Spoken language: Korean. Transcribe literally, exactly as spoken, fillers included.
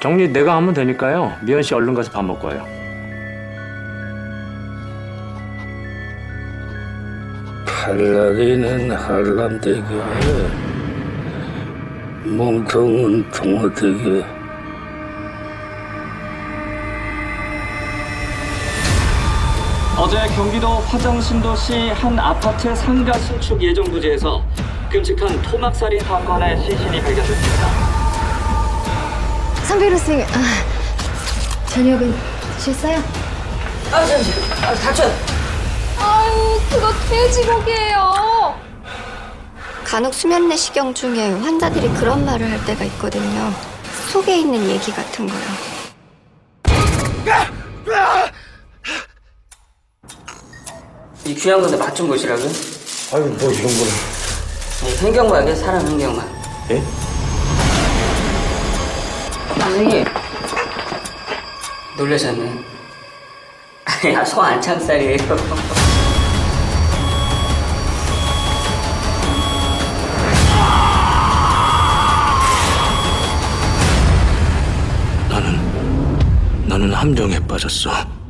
정리 내가 하면 되니까요. 미연 씨 얼른 가서 밥 먹고 와요. 팔라리는 한람대교에 몽통은 동호대교. 어제 경기도 화정 신도시 한 아파트 상가 신축 예정 부지에서 끔찍한 토막살인 사건의 시신이 발견됐습니다. 상 변호사님, 아, 저녁은 드셨어요? 아, 잠시, 아, 다쳐. 아유, 그거 돼지고기예요. 간혹 수면 내시경 중에 환자들이 그런 말을 할 때가 있거든요. 속에 있는 얘기 같은 거요. 이 귀한 건데 맛 좀 보시라고요? 아유, 뭐 이런 거는. 이 횡격막이에요, 사람 횡격막. 예? 선생님. 놀라셨네. 야, 소 안창살이에요. 나는, 나는 함정에 빠졌어.